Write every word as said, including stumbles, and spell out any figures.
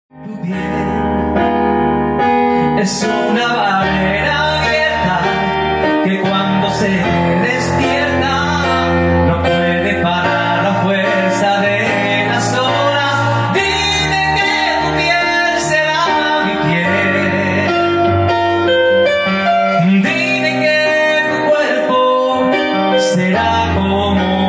Tu piel es una barrera abierta que cuando se despierta no puede parar la fuerza de las horas. Dime que tu piel será mi piel. Dime que tu cuerpo será como